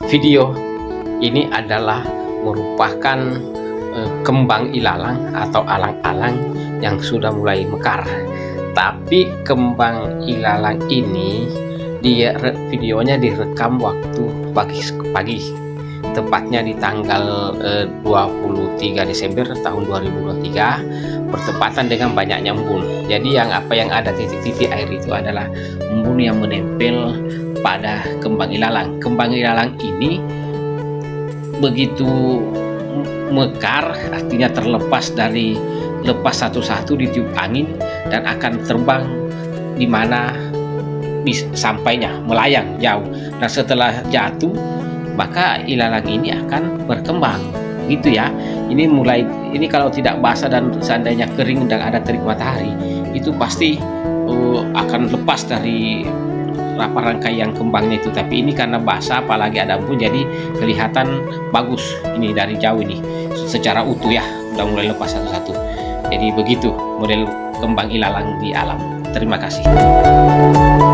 Video ini adalah merupakan kembang ilalang atau alang-alang yang sudah mulai mekar. Tapi kembang ilalang ini videonya direkam waktu pagi, tepatnya di tanggal 23 Desember tahun 2023, bertepatan dengan banyaknya embun. Jadi yang ada titik-titik air itu adalah embun yang menempel pada kembang ilalang. Kembang ilalang ini begitu mekar, artinya terlepas satu-satu ditiup angin dan akan terbang di mana sampainya, melayang jauh. Dan setelah jatuh, maka ilalang ini akan berkembang, gitu ya. Ini kalau tidak basah dan seandainya kering dan ada terik matahari, itu pasti akan lepas dari rangkaian kembangnya itu. Tapi ini karena basah, apalagi ada embun, jadi kelihatan bagus ini dari jauh ini secara utuh ya, udah mulai lepas satu-satu. Jadi begitu model kembang ilalang di alam. Terima kasih.